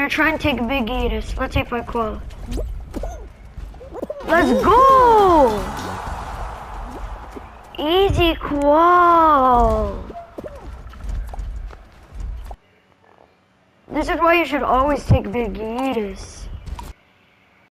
gonna try and take big yeetus. Let's see if I qual. Let's go! Easy qual. This is why you should always take big yeetus.